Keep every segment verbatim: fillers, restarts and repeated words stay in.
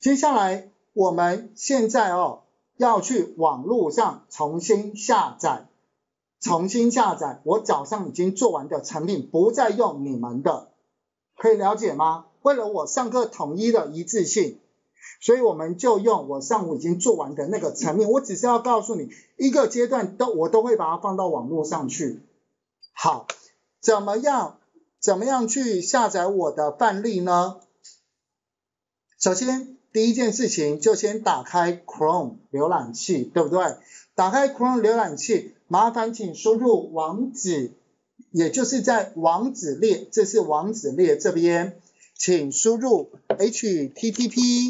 接下来我们现在哦要去网络上重新下载，重新下载我早上已经做完的成品，不再用你们的，可以了解吗？为了我上课统一的一致性，所以我们就用我上午已经做完的那个成品，我只是要告诉你一个阶段都我都会把它放到网络上去。好，怎么样怎么样去下载我的范例呢？首先第一件事情就先打开 Chrome 浏览器，对不对？打开 Chrome 浏览器，麻烦请输入网址，也就是在网址列，这是网址列这边，请输入 H T T P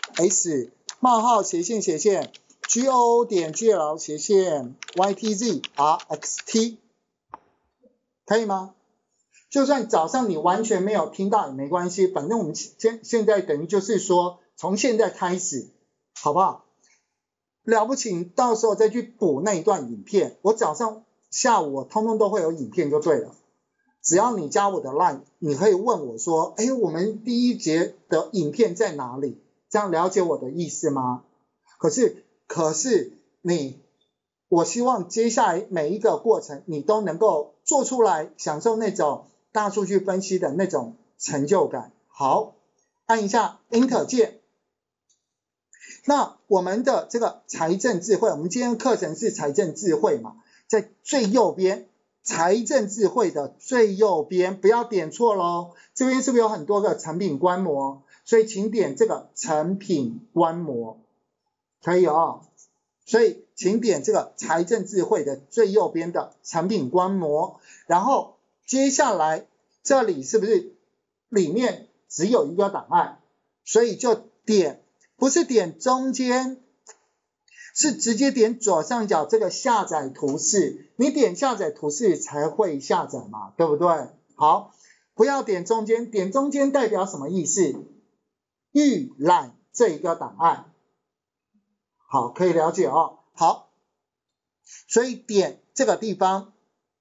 S 冒号斜线斜线 G O O 点 G L 斜线 Y T Z R X T， 可以吗？就算早上你完全没有听到也没关系，反正我们现现在等于就是说从现在开始，好不好？了不起，到时候再去补那一段影片，我早上下午我通通都会有影片就对了。只要你加我的 line， 你可以问我说，哎，我们第一节的影片在哪里？这样了解我的意思吗？可是可是你我希望接下来每一个过程你都能够做出来，享受那种大数据分析的那种成就感。好，按一下 Enter 键。那我们的这个财政智慧，我们今天课程是财政智慧嘛，在最右边，财政智慧的最右边，不要点错咯，这边是不是有很多个成品观摩？所以请点这个成品观摩，可以哦。所以请点这个财政智慧的最右边的成品观摩，然后接下来这里是不是里面只有一个档案，所以就点，不是点中间，是直接点左上角这个下载图示，你点下载图示才会下载嘛，对不对？好，不要点中间，点中间代表什么意思？预览这一个档案。好，可以了解哦。好，所以点这个地方，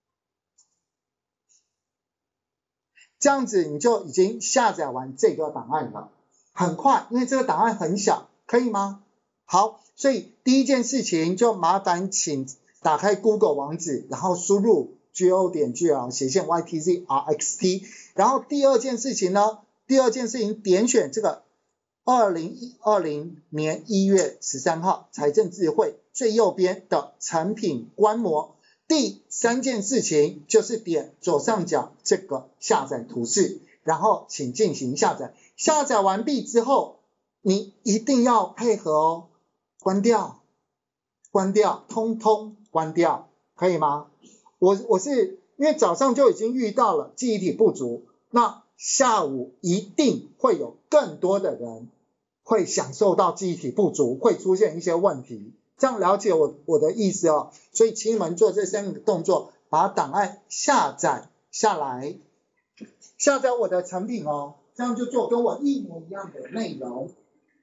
这样子你就已经下载完这个档案了，很快，因为这个档案很小，可以吗？好，所以第一件事情就麻烦请打开 Google 网址，然后输入 G O 点 G L 斜线 Y T Z R X T， 然后第二件事情呢，第二件事情点选这个二零二零年一月十三号财政智慧最右边的成品观摩，第三件事情就是点左上角这个下载图示，然后请进行下载。下载完毕之后，你一定要配合哦，关掉，关掉，通通关掉，可以吗？我我是因为早上就已经遇到了记忆体不足，那下午一定会有更多的人会享受到记忆体不足，会出现一些问题，这样了解我我的意思哦。所以请你们做这三个动作，把档案下载下来，下载我的成品哦，这样就做跟我一模一样的内容。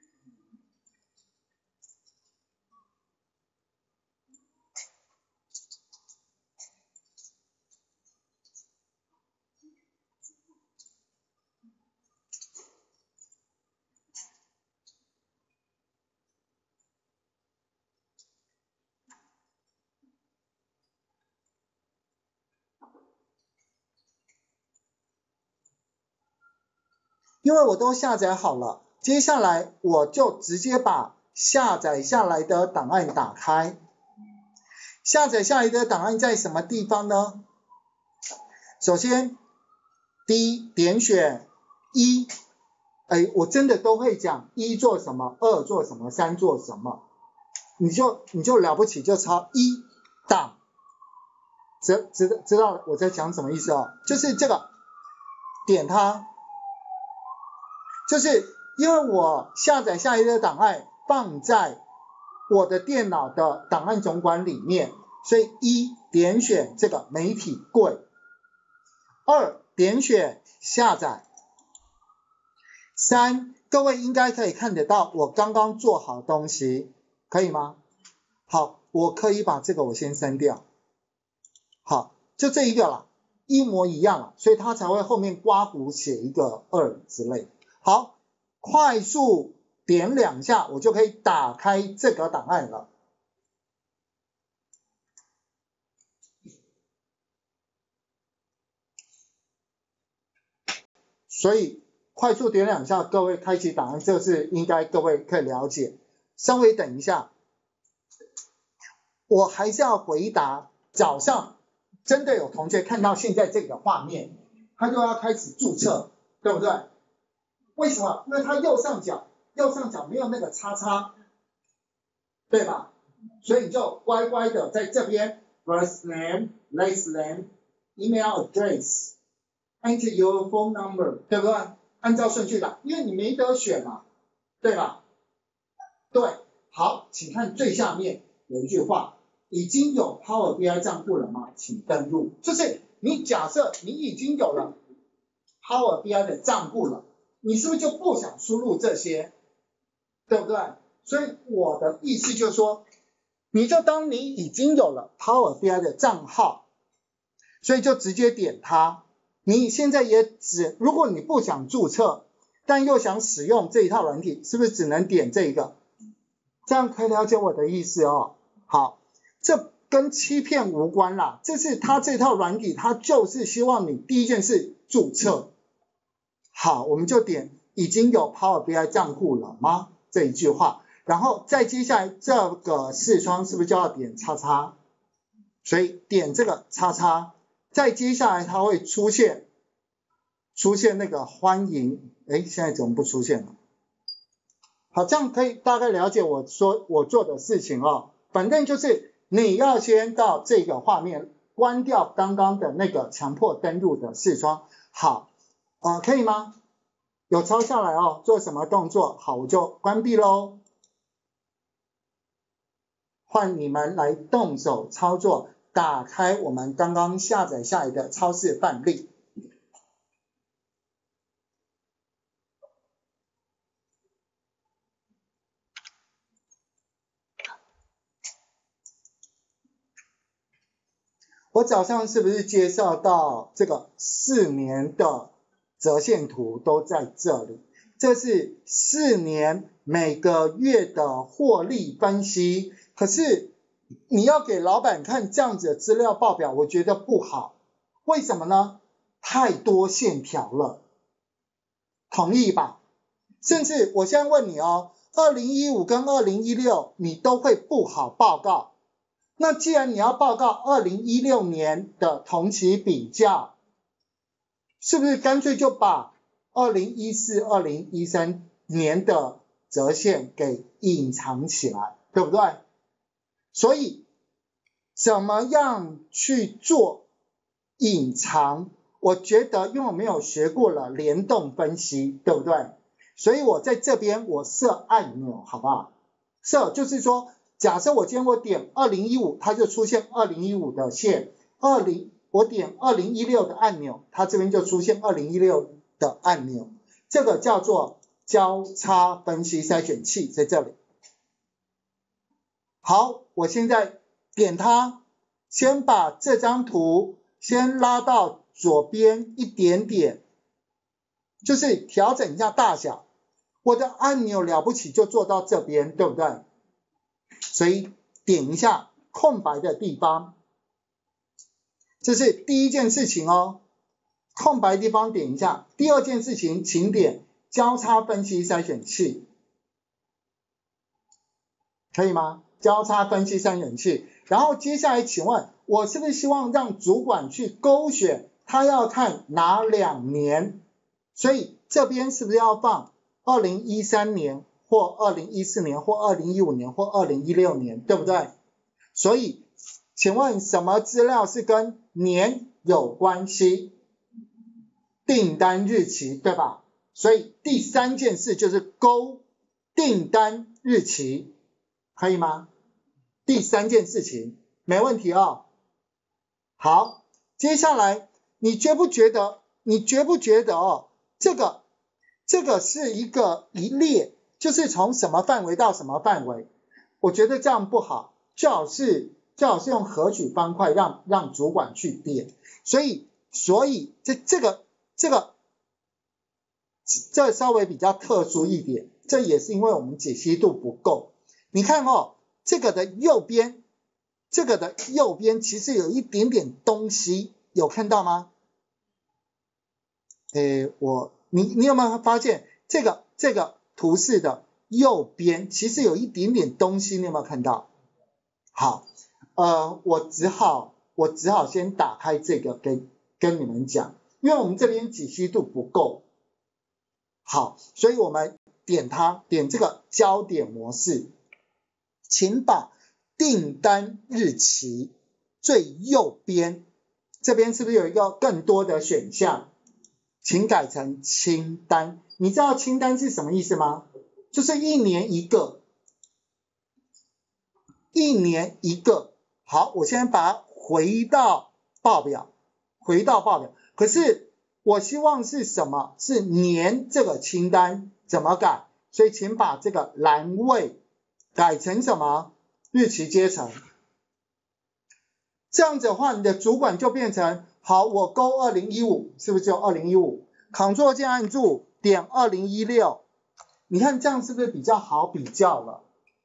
因为我都下载好了，接下来我就直接把下载下来的档案打开。下载下来的档案在什么地方呢？首先，第一点选一，哎，我真的都会讲一做什么，二做什么，三做什么，你就你就了不起就抄一档，知知知道我在讲什么意思哦？就是这个，点它。就是因为我下载下来的档案放在我的电脑的档案总管里面，所以一点选这个媒体柜，二点选下载，三各位应该可以看得到我刚刚做好东西，可以吗？好，我可以把这个我先删掉，好，就这一个啦，一模一样啦，所以它才会后面刮胡写一个二之类的。好，快速点两下，我就可以打开这个档案了。所以快速点两下，各位开启档案，这是应该各位可以了解。稍微等一下，我还是要回答。早上真的有同学看到现在这个画面，他就要开始注册，对不对？为什么？因为他右上角右上角没有那个叉叉，对吧？所以你就乖乖的在这边 first name, last name, email address。Enter your phone number， 对不对？按照顺序打，因为你没得选嘛，对吧？对，好，请看最下面有一句话，已经有 Power B I 账户了吗？请登录。就是你假设你已经有了 Power B I 的账户了，你是不是就不想输入这些？对不对？所以我的意思就是说，你就当你已经有了 Power B I 的账号，所以就直接点它。你现在也只，如果你不想注册，但又想使用这一套软体，是不是只能点这个？这样可以了解我的意思哦。好，这跟欺骗无关啦，这是它这套软体，它就是希望你第一件事注册。好，我们就点已经有 Power B I 账户了吗？这一句话，然后再接下来这个视窗是不是就要点叉叉？所以点这个叉叉。再接下来它会出现出现那个欢迎，哎，现在怎么不出现了？好，这样可以大概了解我说我做的事情哦。反正就是你要先到这个画面，关掉刚刚的那个强迫登录的视窗。好，呃，可以吗？有抄下来哦，做什么动作？好，我就关闭喽。换你们来动手操作。打开我们刚刚下载下来的超市范例。我早上是不是介绍到这个四年的折线图都在这里？这是四年每个月的获利分析。可是你要给老板看这样子的资料报表，我觉得不好。为什么呢？太多线条了，同意吧？甚至我现在问你哦，二零一五跟二零一六你都会不好报告。那既然你要报告二零一六年的同期比较，是不是干脆就把二零一四、二零一三年的折线给隐藏起来，对不对？所以怎么样去做隐藏？我觉得因为我没有学过了联动分析，对不对？所以我在这边我设按钮，好不好？设就是说，假设我今天我点二零一五，它就出现二零一五的线，二零我点二零一六的按钮，它这边就出现二零一六的按钮，这个叫做交叉分析筛选器，在这里。好，我现在点它，先把这张图先拉到左边一点点，就是调整一下大小。我的按钮了不起就做到这边，对不对？所以点一下空白的地方，这是第一件事情哦。空白地方点一下。第二件事情，请点交叉分析筛选器，可以吗？交叉分析筛选器。然后接下来请问，我是不是希望让主管去勾选他要看哪两年？所以这边是不是要放二零一三年或二零一四年或二零一五年或二零一六年，对不对？所以请问什么资料是跟年有关系？订单日期，对吧？所以第三件事就是勾订单日期，可以吗？第三件事情没问题哦。好，接下来你觉不觉得你觉不觉得哦，这个这个是一个一列，就是从什么范围到什么范围？我觉得这样不好，最好是最好是用合取方块让让主管去点。所以所以这这个这个这稍微比较特殊一点， 这也是因为我们解析度不够。你看哦，这个的右边，这个的右边其实有一点点东西，有看到吗？诶，我你你有没有发现这个这个图示的右边其实有一点点东西，你有没有看到？好，呃，我只好我只好先打开这个跟跟你们讲，因为我们这边解析度不够。好，所以我们点它，点这个焦点模式，请把订单日期最右边，这边是不是有一个更多的选项？请改成清单。你知道清单是什么意思吗？就是一年一个，一年一个。好，我先把它回到报表，回到报表。可是我希望是什么？是年这个清单，怎么改？所以请把这个栏位改成什么？日期阶层。这样子的话，你的主管就变成，好，我勾二零一五，是不是就二零一五 ？Ctrl 键按住，点二零一六，你看这样是不是比较好比较了？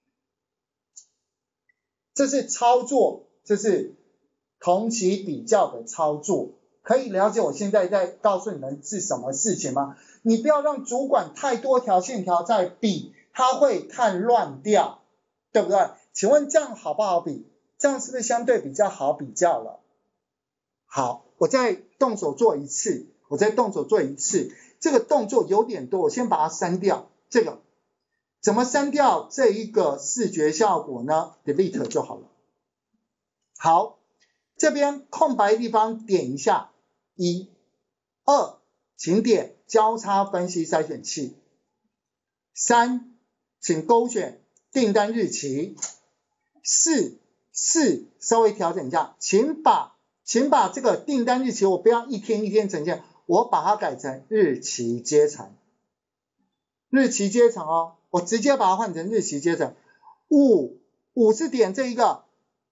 这是操作，这是同期比较的操作，可以了解我现在在告诉你们是什么事情吗？你不要让主管太多条线条在比，他会看乱掉，对不对？请问这样好不好比？这样是不是相对比较好比较了？好，我再动手做一次，我再动手做一次，这个动作有点多，我先把它删掉。这个怎么删掉这一个视觉效果呢 ？Delete 就好了。好，这边空白地方点一下，一、二，请点交叉分析筛选器。三，请勾选订单日期。四，四稍微调整一下，请把请把这个订单日期，我不要一天一天呈现，我把它改成日期阶层。日期阶层哦，我直接把它换成日期阶层。五，五是点这一个，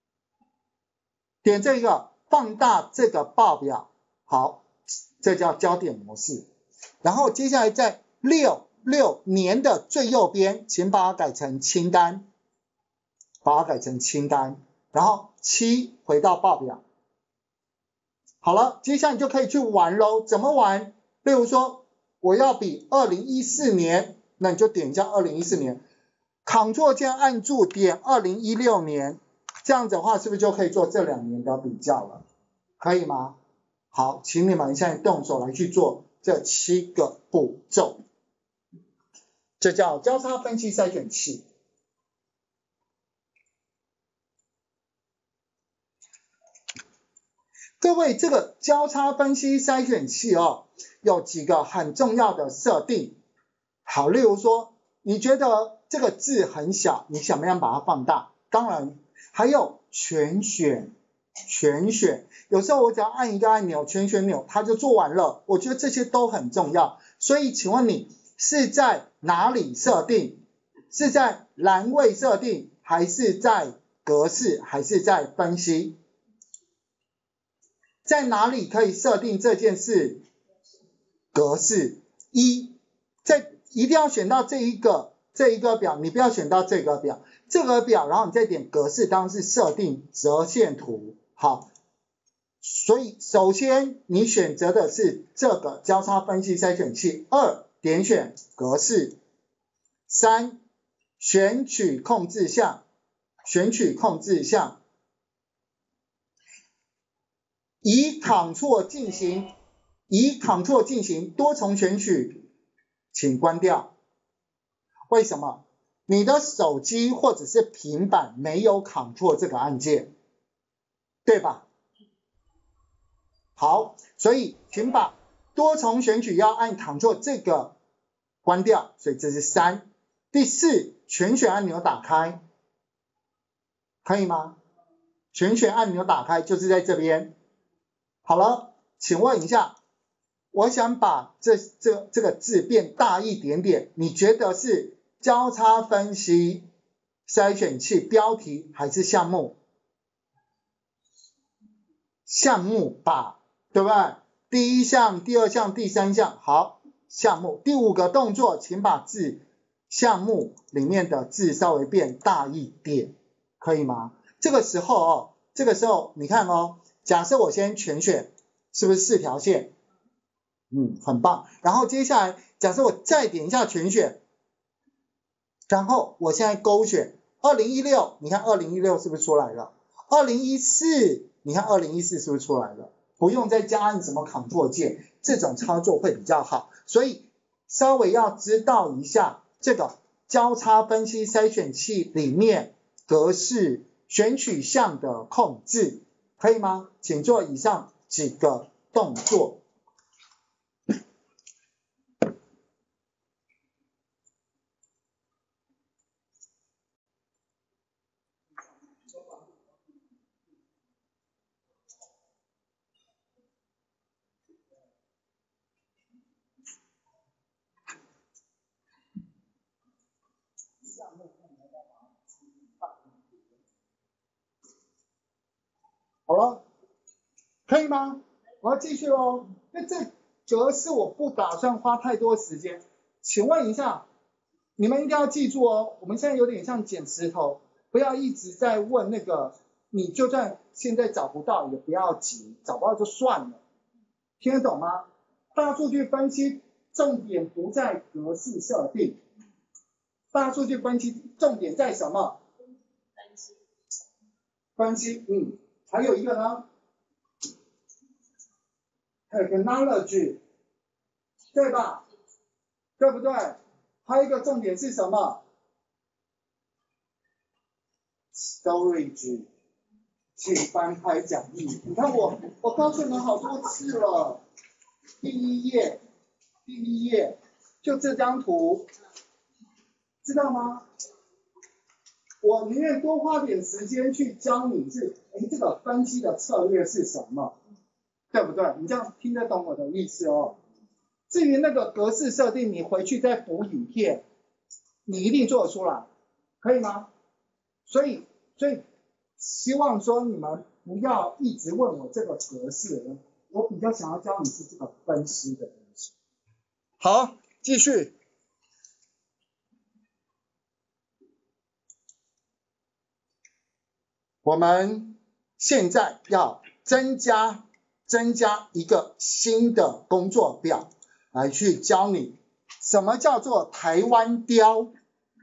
点这一个，放大这个报表，好，这叫焦点模式。然后接下来在六，六年的最右边，请把它改成清单，把它改成清单。然后七回到报表。好了，接下来你就可以去玩咯，怎么玩？例如说我要比二零一四年，那你就点一下二零一四年 ，Ctrl 键按住点二零一六年，这样子的话是不是就可以做这两年的比较了？可以吗？好，请你们现在动手来去做这七个步骤，这叫交叉分析筛选器。各位，这个交叉分析筛选器哦，有几个很重要的设定。好，例如说，你觉得这个字很小，你想不想把它放大？当然，还有全选，全选，有时候我只要按一个按钮，全选钮，它就做完了。我觉得这些都很重要。所以，请问你是在哪里设定？是在栏位设定，还是在格式，还是在分析？在哪里可以设定这件事？格式一，在一定要选到这一个这一个表，你不要选到这个表，这个表，然后你再点格式，当然是设定折线图。好，所以首先你选择的是这个交叉分析筛选器。二，点选格式。三，选取控制项，选取控制项。以 Ctrl 进行，以 Ctrl 进行多重选取，请关掉。为什么？你的手机或者是平板没有 Ctrl 这个按键，对吧？好，所以请把多重选取要按 Ctrl 这个关掉，所以这是三。第四，全选按钮打开，可以吗？全选按钮打开就是在这边。好了，请问一下，我想把这这这个字变大一点点，你觉得是交叉分析筛选器标题还是项目？项目吧，对不对？第一项、第二项、第三项，好，项目。第五个动作，请把字项目里面的字稍微变大一点，可以吗？这个时候哦，这个时候你看哦，假设我先全选，是不是四条线？嗯，很棒。然后接下来，假设我再点一下全选，然后我现在勾选二零一六，你看二零一六是不是出来了？二零一四，你看二零一四是不是出来了？不用再加按什么 Ctrl 键，这种操作会比较好。所以稍微要知道一下这个交叉分析筛选器里面格式选取项的控制，可以吗？请做以上几个动作。好了，可以吗？我要继续喽。那这格式我不打算花太多时间，请问一下，你们一定要记住哦，我们现在有点像捡石头，不要一直在问那个，你就算现在找不到也不要急，找不到就算了，听得懂吗？大数据分析重点不在格式设定，大数据分析重点在什么？分析。分析，嗯。还有一个呢 ，technology， 对吧？对不对？还有一个重点是什么 ？storage， 请翻开讲义。你看我，我告诉你们好多次了，第一页，第一页，就这张图，知道吗？我宁愿多花点时间去教你是，哎，这个分析的策略是什么，对不对？你这样听得懂我的意思哦。至于那个格式设定，你回去再补影片，你一定做得出来，可以吗？所以，所以希望说你们不要一直问我这个格式，我比较想要教你是这个分析的东西。好，继续。我们现在要增加增加一个新的工作表来去教你什么叫做台湾雕。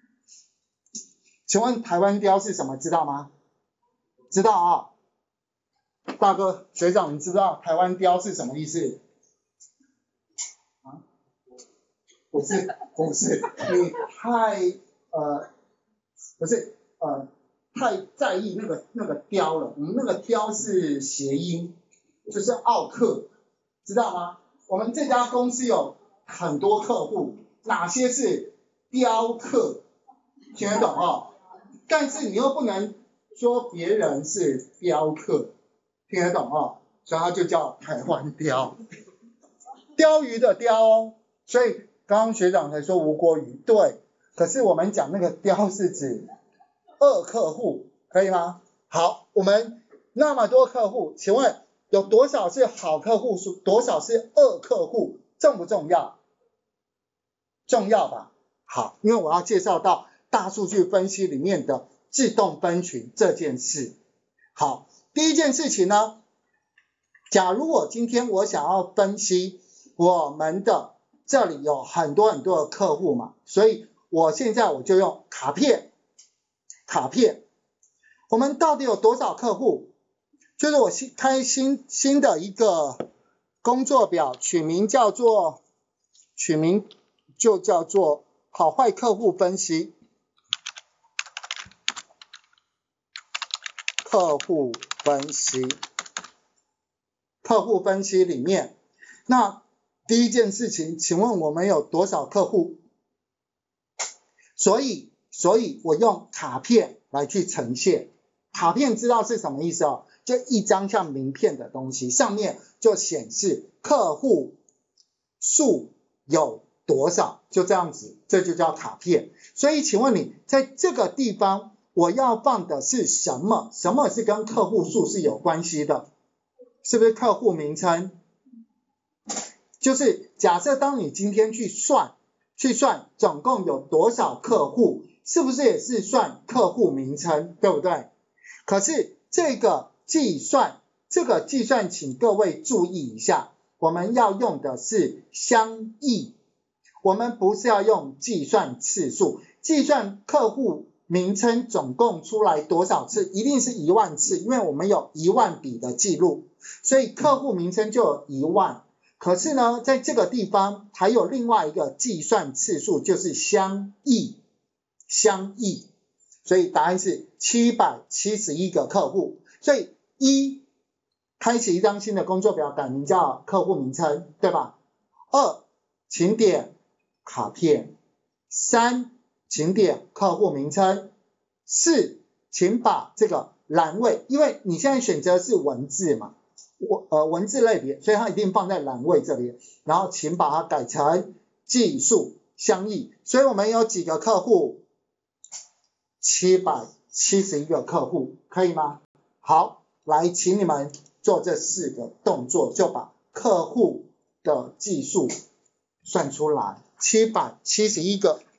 请问台湾雕是什么？知道吗？知道啊？大哥学长，你知道台湾雕是什么意思？啊？不是不是，你太呃不是呃。太在意那个那个雕了，我们那个雕是谐音，就是奥客，知道吗？我们这家公司有很多客户，哪些是雕客，听得懂哦？但是你又不能说别人是雕客，听得懂哦？所以它就叫台湾雕，鲷鱼的鲷哦，所以刚刚学长才说吴国鱼，对，可是我们讲那个雕是指二客户，可以吗？好，我们那么多客户，请问有多少是好客户数，多少是二客户，重不重要？重要吧？好，因为我要介绍到大数据分析里面的自动分群这件事。好，第一件事情呢，假如我今天我想要分析我们的这里有很多很多的客户嘛，所以我现在我就用卡片。卡片，我们到底有多少客户？就是我新开新新的一个工作表，取名叫做取名就叫做好坏客户分析。客户分析，客户分析里面，那第一件事情，请问我们有多少客户？所以。所以我用卡片来去呈现，卡片知道是什么意思哦？就一张像名片的东西，上面就显示客户数有多少，就这样子，这就叫卡片。所以请问你在这个地方我要放的是什么？什么是跟客户数是有关系的？是不是客户名称？就是假设当你今天去算去算总共有多少客户，是不是也是算客户名称，对不对？可是这个计算，这个计算请各位注意一下，我们要用的是相异，我们不是要用计算次数，计算客户名称总共出来多少次，一定是一万次，因为我们有一万笔的记录，所以客户名称就有一万。可是呢，在这个地方还有另外一个计算次数，就是相异，相异，所以答案是七百七十一个客户。所以一，开启一张新的工作表，改名叫客户名称，对吧？二，请点卡片。三，请点客户名称。四，请把这个栏位，因为你现在选择是文字嘛，呃文字类别，所以它一定放在栏位这边，然后请把它改成技术相异。所以我们有几个客户？七百七十一个客户，可以吗？好，来，请你们做这四个动作，就把客户的技术算出来，七百七十一个。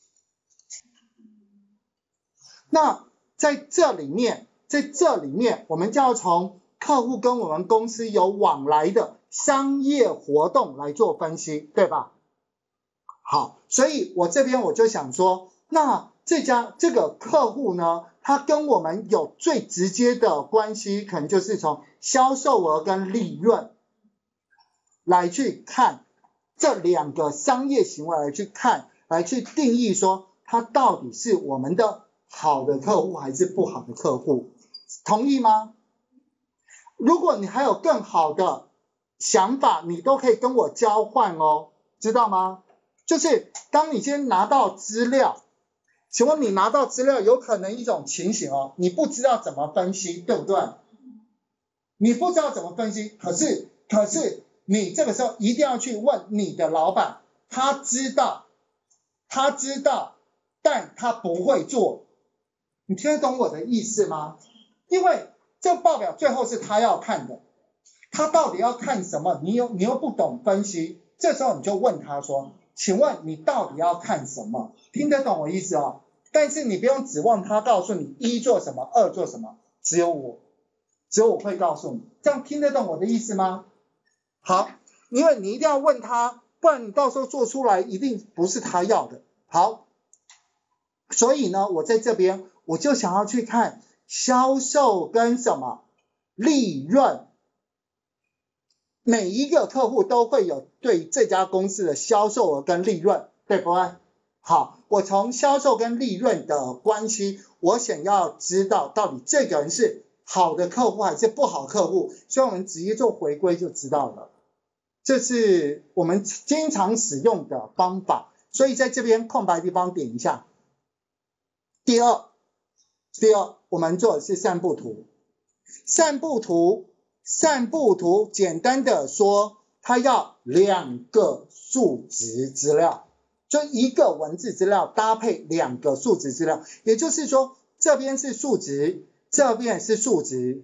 那在这里面，在这里面，我们就要从客户跟我们公司有往来的商业活动来做分析，对吧？好，所以我这边我就想说，那这家这个客户呢，他跟我们有最直接的关系，可能就是从销售额跟利润来去看这两个商业行为来去看，来去定义说他到底是我们的好的客户还是不好的客户，同意吗？如果你还有更好的想法，你都可以跟我交换哦，知道吗？就是当你今天拿到资料，请问你拿到资料有可能一种情形哦，你不知道怎么分析，对不对？你不知道怎么分析，可是可是你这个时候一定要去问你的老板，他知道，他知道，但他不会做，你听得懂我的意思吗？因为这报表最后是他要看的，他到底要看什么？你又你又不懂分析，这时候你就问他说，请问你到底要看什么？听得懂我意思哦？但是你不用指望他告诉你一做什么，二做什么，只有我，只有我会告诉你，这样听得懂我的意思吗？好，因为你一定要问他，不然你到时候做出来一定不是他要的。好，所以呢，我在这边我就想要去看销售跟什么利润，每一个客户都会有对这家公司的销售额跟利润，对不对？好，我从销售跟利润的关系，我想要知道到底这个人是好的客户还是不好客户，所以我们直接做回归就知道了。这是我们经常使用的方法，所以在这边空白地方点一下。第二，第二，我们做的是散布图。散布图，散布图简单的说，它要两个数值资料，就一个文字资料搭配两个数值资料，也就是说，这边是数值，这边是数值。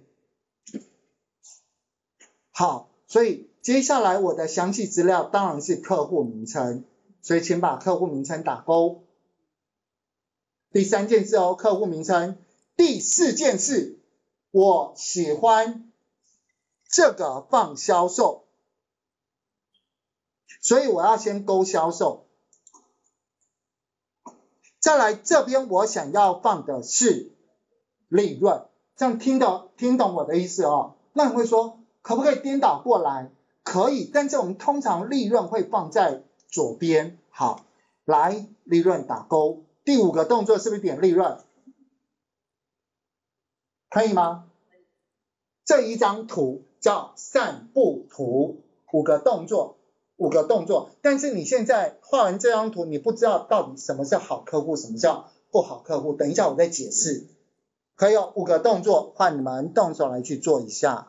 好，所以接下来我的详细资料当然是客户名称，所以请把客户名称打勾。第三件事哦，客户名称。第四件事，我喜欢这个放销售，所以我要先勾销售。再来这边我想要放的是利润，这样听懂听懂我的意思哦？那你会说可不可以颠倒过来？可以，但是我们通常利润会放在左边。好，来利润打勾。第五个动作是不是点利润？可以吗？这一张图叫散布图，五个动作，五个动作。但是你现在画完这张图，你不知道到底什么是好客户，什么叫不好客户。等一下我再解释。可以有五个动作，换你们动手来去做一下。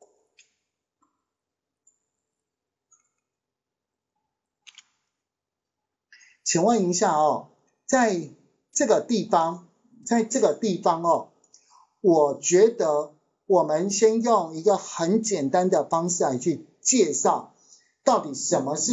请问一下哦，在这个地方，在这个地方哦，我觉得我们先用一个很简单的方式来去介绍，到底什么是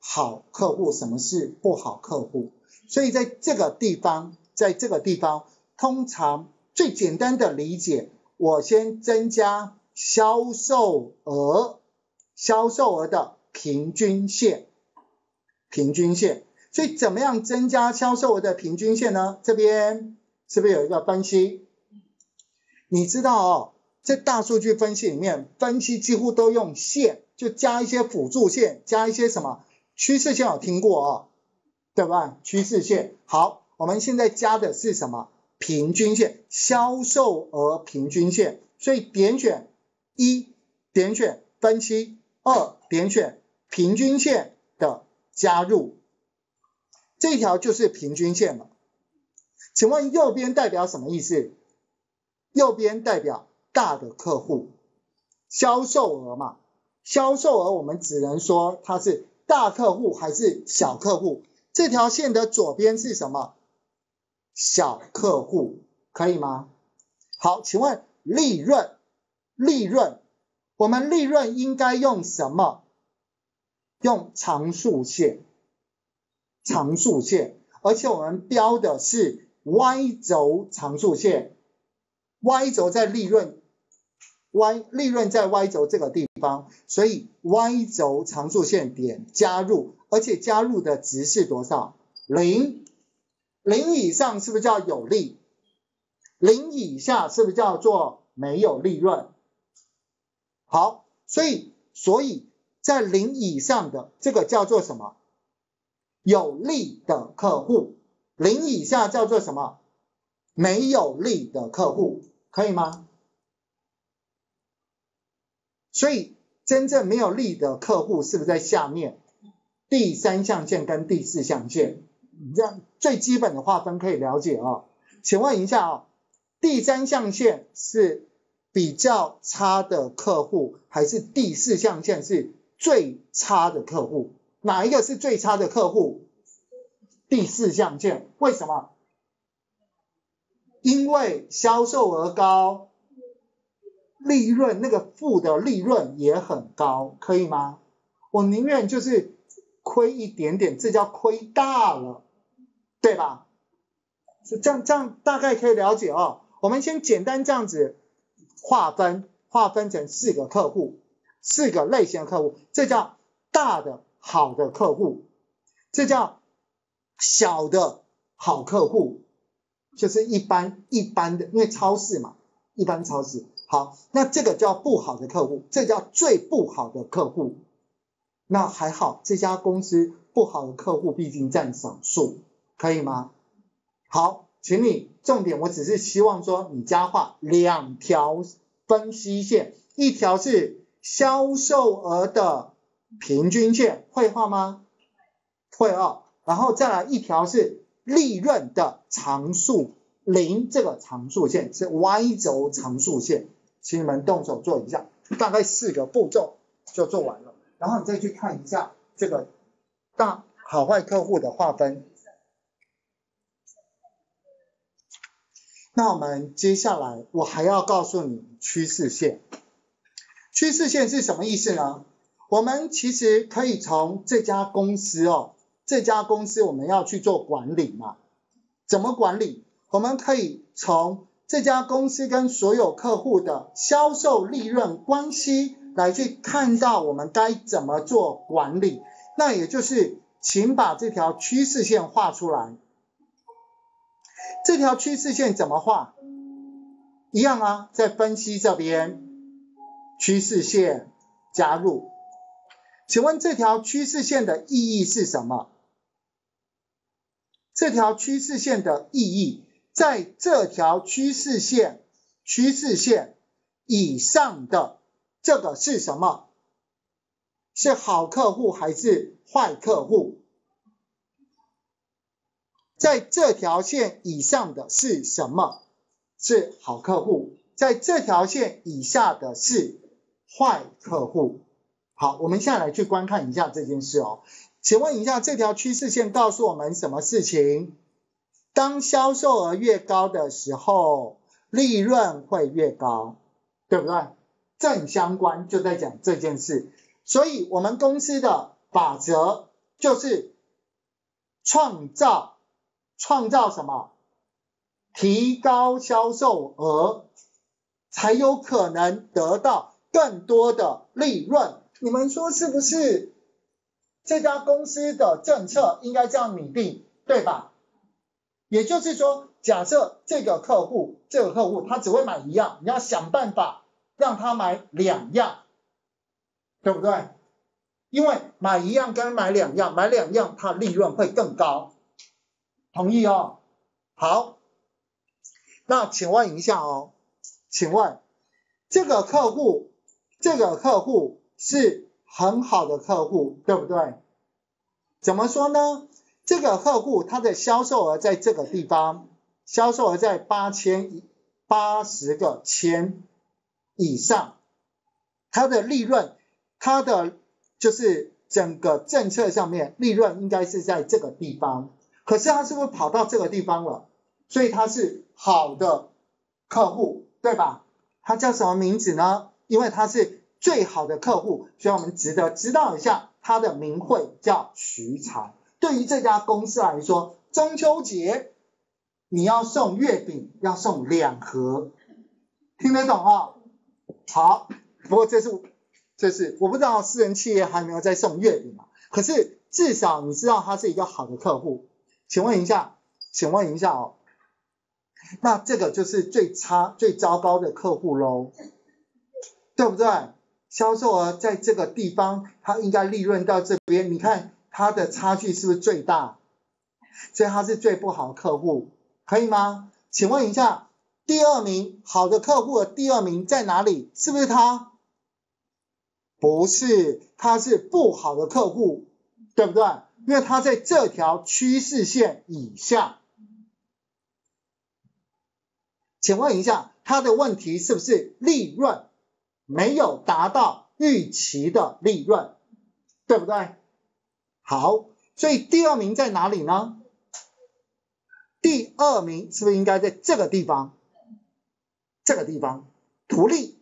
好客户，什么是不好客户。所以在这个地方，在这个地方，通常最简单的理解，我先增加销售额，销售额的平均线，平均线。所以怎么样增加销售额的平均线呢？这边是不是有一个分析？你知道哦，在大数据分析里面，分析几乎都用线，就加一些辅助线，加一些什么趋势线，有听过哦，对吧？趋势线。好，我们现在加的是什么？平均线，销售额平均线。所以点选一，点选分析，二，点选平均线的加入，这条就是平均线了。请问右边代表什么意思？右边代表大的客户，销售额嘛，销售额我们只能说它是大客户还是小客户。这条线的左边是什么？小客户，可以吗？好，请问利润，利润，我们利润应该用什么？用常数线，常数线，而且我们标的是 Y 轴常数线。Y 轴在利润 ，Y 利润在 Y 轴这个地方，所以 Y 轴常数线点加入，而且加入的值是多少？零，零以上是不是叫有利？零以下是不是叫做没有利润？好，所以所以在零以上的这个叫做什么？有利的客户。零以下叫做什么？没有利的客户。可以吗？所以真正没有利的客户是不是在下面第三象限跟第四象限？这样最基本的划分可以了解哦。请问一下哦，第三象限是比较差的客户，还是第四象限是最差的客户？哪一个是最差的客户？第四象限。为什么？因为销售额高，利润那个负的利润也很高，可以吗？我宁愿就是亏一点点，这叫亏大了，对吧？这样这样大概可以了解哦。我们先简单这样子划分，划分成四个客户，四个类型的客户，这叫大的好的客户，这叫小的好客户。就是一般一般的，因为超市嘛，一般超市。好，那这个叫不好的客户，这叫最不好的客户。那还好，这家公司不好的客户毕竟占少数，可以吗？好，请你重点，我只是希望说你加画两条分析线，一条是销售额的平均线，会画吗？会哦。然后再来一条是利润的常数，零这个常数线是 Y 轴常数线，请你们动手做一下，大概四个步骤就做完了。然后你再去看一下这个大好坏客户的划分。那我们接下来我还要告诉你趋势线。趋势线是什么意思呢？我们其实可以从这家公司哦。这家公司我们要去做管理嘛？怎么管理？我们可以从这家公司跟所有客户的销售利润关系来去看到我们该怎么做管理。那也就是请把这条趋势线画出来。这条趋势线怎么画？一样啊，在分析这边趋势线加入。请问这条趋势线的意义是什么？这条趋势线的意义，在这条趋势线趋势线以上的这个是什么？是好客户还是坏客户？在这条线以上的是什么？是好客户。在这条线以下的是坏客户。好，我们现在来去观看一下这件事哦。请问一下，这条趋势线告诉我们什么事情？当销售额越高的时候，利润会越高，对不对？正相关就在讲这件事。所以我们公司的法则就是创造创造什么？提高销售额，才有可能得到更多的利润。你们说是不是？这家公司的政策应该这样拟定，对吧？也就是说，假设这个客户，这个客户他只会买一样，你要想办法让他买两样，对不对？因为买一样跟买两样，买两样它利润会更高，同意哦？好，那请问一下哦，请问这个客户，这个客户是很好的客户，对不对？怎么说呢？这个客户他的销售额在这个地方，销售额在八千八十个千以上，他的利润，他的就是整个政策上面利润应该是在这个地方，可是他是不是跑到这个地方了？所以他是好的客户，对吧？他叫什么名字呢？因为他是最好的客户，所以我们值得知道一下他的名讳叫徐才。对于这家公司来说，中秋节你要送月饼，要送两盒，听得懂哦？好，不过这是这是我不知道私人企业还有没有在送月饼啊，可是至少你知道他是一个好的客户。请问一下，请问一下哦，那这个就是最差最糟糕的客户咯，对不对？销售额在这个地方，它应该利润到这边，你看它的差距是不是最大？所以它是最不好的客户，可以吗？请问一下，第二名好的客户的第二名在哪里？是不是他？不是，他是不好的客户，对不对？因为他在这条趋势线以下。请问一下，他的问题是不是利润没有达到预期的利润，对不对？好，所以第二名在哪里呢？第二名是不是应该在这个地方？这个地方，图利，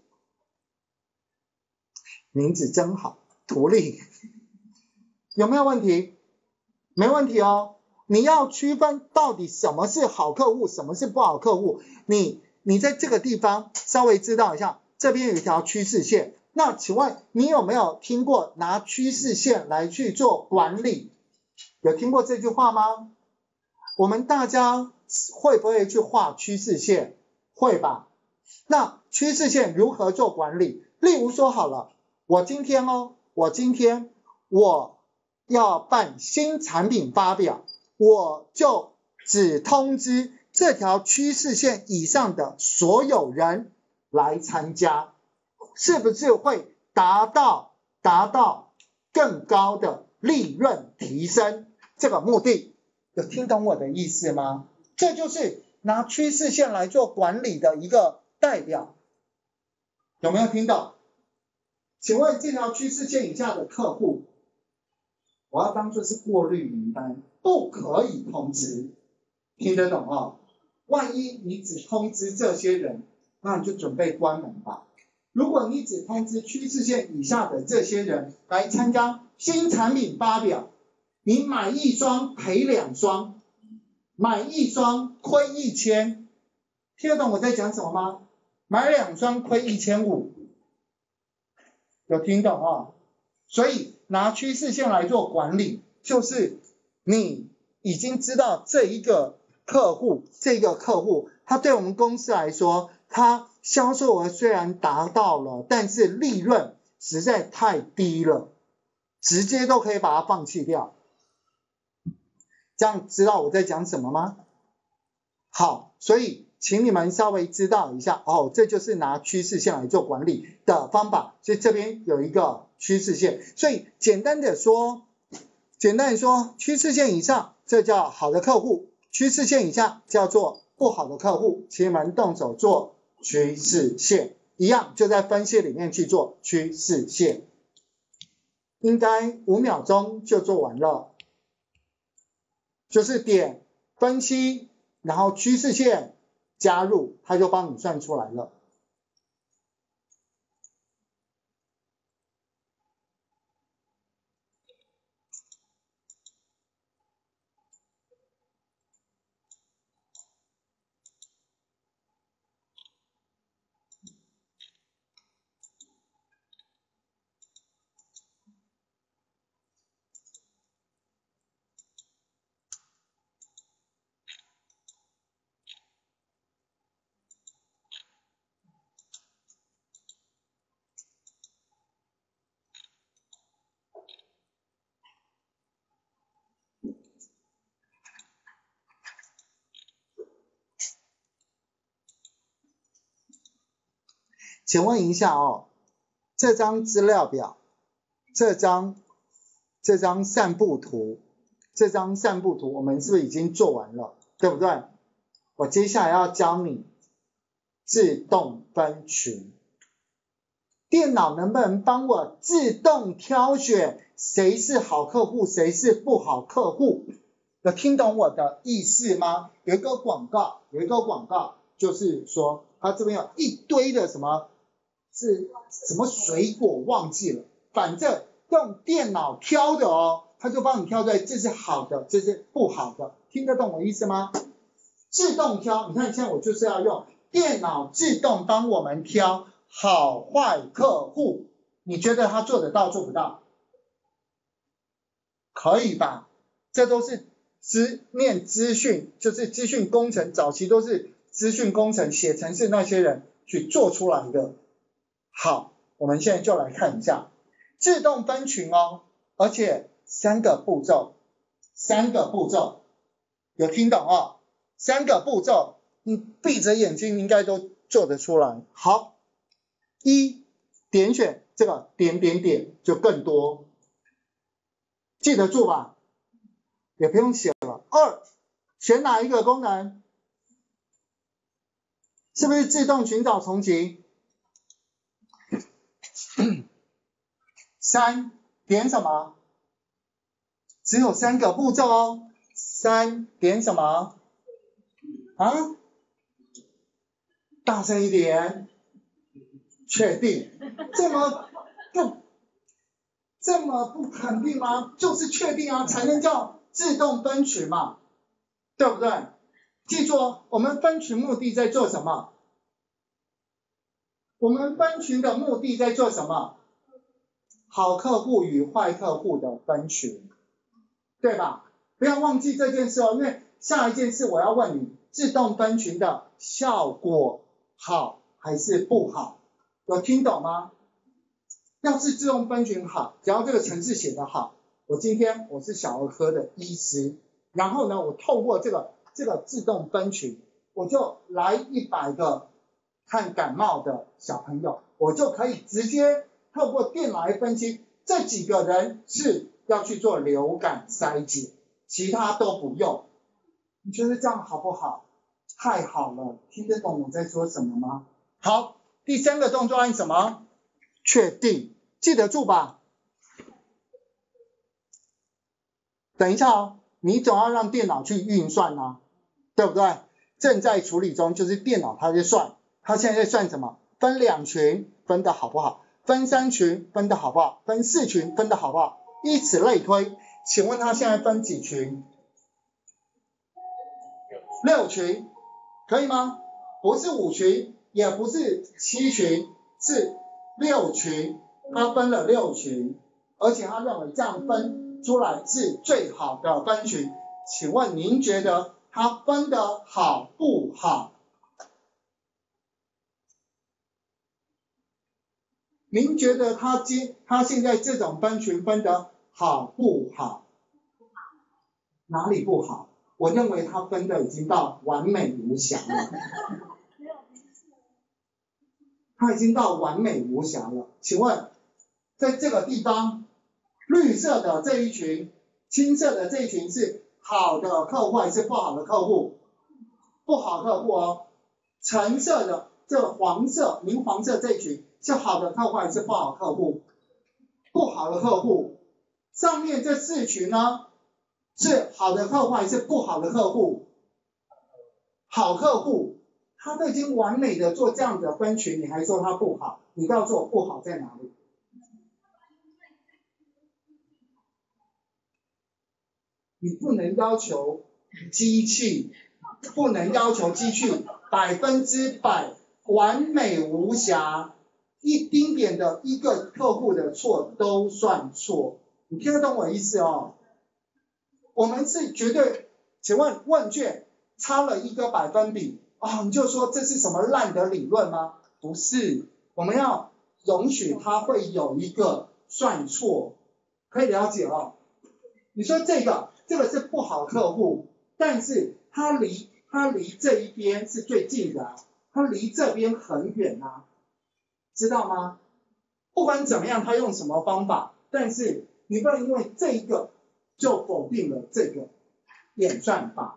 名字真好，图利，有没有问题？没问题哦。你要区分到底什么是好客户，什么是不好客户，你你在这个地方稍微知道一下，这边有一条趋势线。那请问你有没有听过拿趋势线来去做管理？有听过这句话吗？我们大家会不会去画趋势线？会吧？那趋势线如何做管理？例如说好了，我今天哦，我今天我要办新产品发表，我就只通知这条趋势线以上的所有人来参加，是不是会达到达到更高的利润提升这个目的？有听懂我的意思吗？这就是拿趋势线来做管理的一个代表，有没有听懂？请问这条趋势线以下的客户，我要当作是过滤名单，不可以通知，听得懂哦？万一你只通知这些人，那你就准备关门吧。如果你只通知趋势线以下的这些人来参加新产品发表，你买一双赔两双，买一双亏一千，听得懂我在讲什么吗？买两双亏一千五，有听懂哦？所以拿趋势线来做管理，就是你已经知道这一个客户，这个客户他对我们公司来说，他销售额虽然达到了，但是利润实在太低了，直接都可以把它放弃掉。这样知道我在讲什么吗？好，所以请你们稍微知道一下哦，这就是拿趋势线来做管理的方法。所以这边有一个趋势线，所以简单的说，简单的说，趋势线以上这叫好的客户，趋势线以下叫做不好的客户。请你们动手做趋势线，一样就在分析里面去做趋势线，应该五秒钟就做完了。就是点分析，然后趋势线加入，它就帮你算出来了。 请问一下哦，这张资料表，这张这张散布图，这张散布图我们是不是已经做完了，对不对？我接下来要教你自动分群。电脑能不能帮我自动挑选谁是好客户，谁是不好客户？有听懂我的意思吗？有一个广告，有一个广告，就是说它这边有一堆的什么是什么水果忘记了，反正用电脑挑的哦，它就帮你挑出来，这是好的，这是不好的，听得懂我意思吗？自动挑，你看现在我就是要用电脑自动帮我们挑好坏客户，你觉得它做得到做不到？可以吧？这都是资念资讯，就是资讯工程，早期都是资讯工程写程式那些人去做出来的。好，我们现在就来看一下自动分群哦，而且三个步骤，三个步骤，有听懂哦？三个步骤，你闭着眼睛应该都做得出来。好，一，点选这个点点点就更多，记得住吧，也不用写了。二，选哪一个功能？是不是自动寻找重集？三，点什么？只有三个步骤哦。三，点什么？啊？大声一点。确定？这么不这么不肯定吗？就是确定啊，才能叫自动分群嘛，对不对？记住哦，我们分群目的在做什么？我们分群的目的在做什么？好客户与坏客户的分群，对吧？不要忘记这件事哦，因为下一件事我要问你，自动分群的效果好还是不好？有听懂吗？要是自动分群好，只要这个程式写得好，我今天我是小儿科的医师，然后呢，我透过这个这个自动分群，我就来一百个看感冒的小朋友，我就可以直接透过电脑来分析这几个人是要去做流感筛检，其他都不用。你觉得这样好不好？太好了，听得懂我在说什么吗？好，第三个动作按什么？确定，记得住吧。等一下哦，你总要让电脑去运算啊，对不对？正在处理中，就是电脑它在算，它现在在算什么？分两群分的好不好？分三群分的好不好？分四群分的好不好？以此类推。请问它现在分几群？六群，可以吗？不是五群，也不是七群，是六群，它分了六群，而且他认为这样分出来是最好的分群。请问您觉得它分的好不好？您觉得他今他现在这种分群分的好不好？哪里不好？我认为他分的已经到完美无瑕了。他已经到完美无瑕了。请问，在这个地方，绿色的这一群，青色的这一群是好的客户还是不好的客户？不好客户哦。橙色的这个黄色、明黄色这一群是好的客户还是不好客户？不好的客户。上面这四群呢，是好的客户还是不好的客户？好客户。他都已经完美的做这样的分群，你还说他不好？你告诉我不好在哪里？你不能要求机器，不能要求机器百分之百完美无瑕，一丁点的一个客户的错都算错。你听得懂我意思哦？我们是绝对，请问问卷差了一个百分比。哦，你就说这是什么烂的理论吗？不是，我们要容许它会有一个算错，可以了解哦。你说这个这个是不好客户，但是它离它离这一边是最近的，它离这边很远啊。 知道吗？不管怎么样，他用什么方法，但是你不能因为这一个就否定了这个演算法。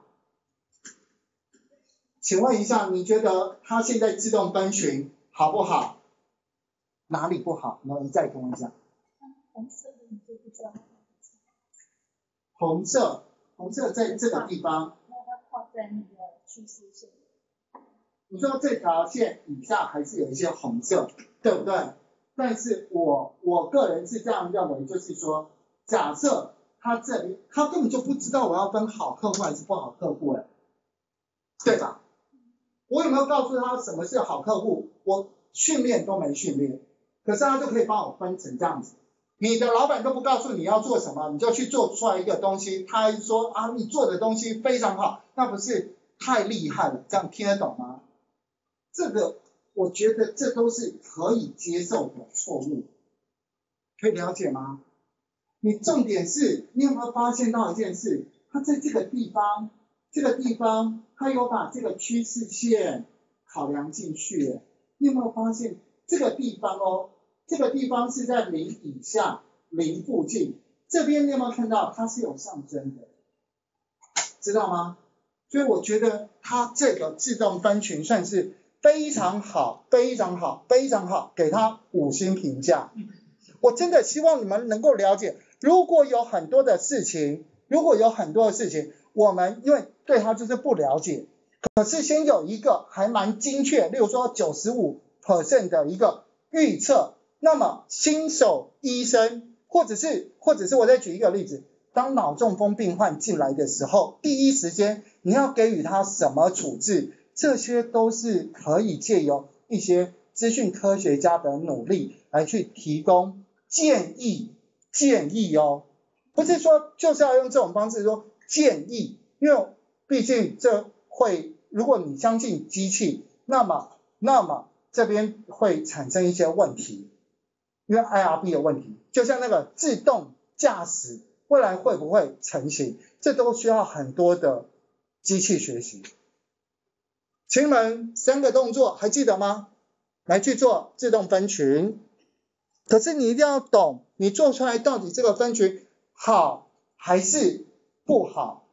请问一下，你觉得它现在自动分群好不好？哪里不好？然后你再跟我讲。 红色的你就不知道。 红色，红色在这个地方。 那它画在那个趋势线。 你说这条线以下还是有一些红色，对不对？但是我我个人是这样认为，就是说，假设他这里他根本就不知道我要分好客户还是不好客户，哎，对吧？我有没有告诉他什么是好客户？我训练都没训练，可是他就可以帮我分成这样子。你的老板都不告诉你要做什么，你就去做出来一个东西，他还说啊你做的东西非常好，那不是太厉害了？这样听得懂吗？这个我觉得这都是可以接受的错误，可以了解吗？你重点是，你有没有发现到一件事？他在这个地方，这个地方，他有把这个趋势线考量进去。你有没有发现这个地方哦？这个地方是在零以下，零附近。这边你有没有看到它是有上升的？知道吗？所以我觉得它这个自动分群算是非常好，非常好，非常好，给它五星评价。我真的希望你们能够了解，如果有很多的事情，如果有很多的事情，我们因为对它就是不了解，可是先有一个还蛮精确，例如说 百分之九十五 的一个预测，那么新手医生，或者是或者是我再举一个例子，当脑中风病患进来的时候，第一时间你要给予他什么处置，这些都是可以借由一些资讯科学家的努力来去提供建议，建议哦，不是说就是要用这种方式说建议，因为毕竟这会，如果你相信机器，那么那么这边会产生一些问题，因为 I R B 的问题，就像那个自动驾驶未来会不会成型，这都需要很多的机器学习。请你们三个动作还记得吗？来去做自动分群。可是你一定要懂，你做出来到底这个分群好还是不好。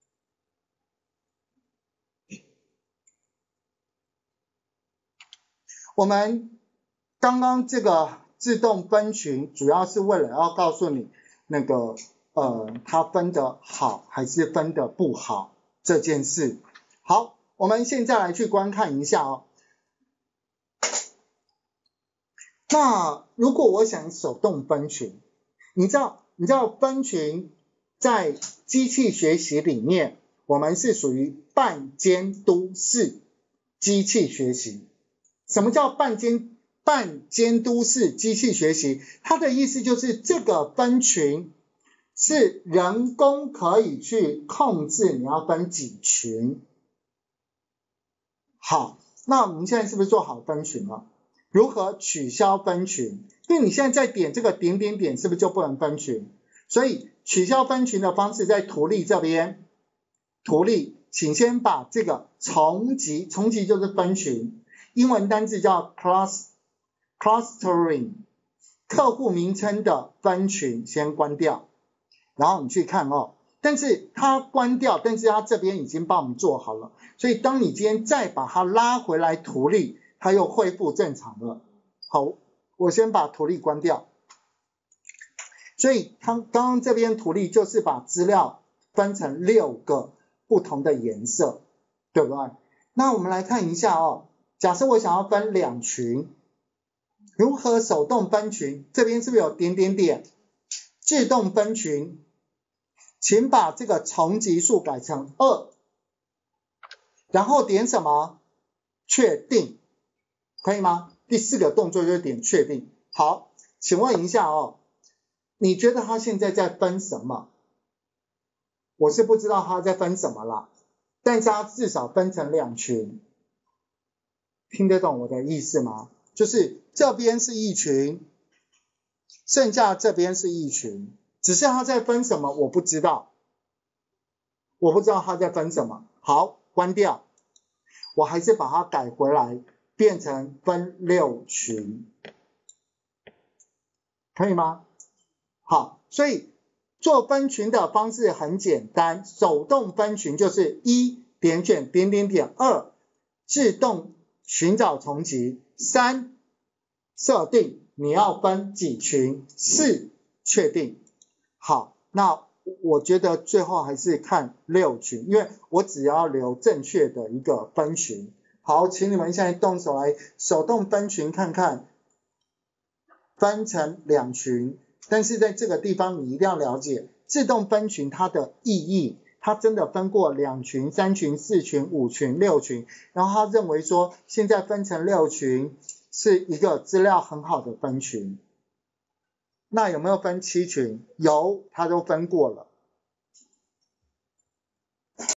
我们刚刚这个自动分群主要是为了要告诉你那个呃它分的好还是分的不好这件事。好，我们现在来去观看一下哦。那如果我想手动分群，你知道你知道分群在机器学习里面，我们是属于半监督式机器学习。什么叫半监半监督式机器学习？它的意思就是这个分群是人工可以去控制你要分几群。好，那我们现在是不是做好分群了？如何取消分群？因为你现在在点这个点点点，是不是就不能分群？所以取消分群的方式在图例这边，图例，请先把这个重集，重集就是分群，英文单字叫 cluster clustering， 客户名称的分群先关掉，然后你去看哦。但是它关掉，但是它这边已经帮我们做好了，所以当你今天再把它拉回来图例，它又恢复正常了。好，我先把图例关掉。所以它刚刚这边图例就是把资料分成六个不同的颜色，对不对？那我们来看一下哦，假设我想要分两群，如何手动分群？这边是不是有点点点？自动分群，请把这个重集数改成二，然后点什么？确定，可以吗？第四个动作就是点确定。好，请问一下哦，你觉得他现在在分什么？我是不知道他在分什么啦，但是他至少分成两群，听得懂我的意思吗？就是这边是一群，剩下这边是一群，只是他在分什么我不知道，我不知道他在分什么。好，关掉，我还是把它改回来， 变成分六群，可以吗？好，所以做分群的方式很简单，手动分群就是一点选点点点，二自动寻找重集，三设定你要分几群，四确定。好，那我觉得最后还是看六群，因为我只要留正确的一个分群。好，请你们现在动手来手动分群看看，分成两群，但是在这个地方你一定要了解自动分群它的意义，它真的分过两群、三群、四群、五群、六群，然后他认为说现在分成六群是一个资料很好的分群。那有没有分七群？有，他都分过了。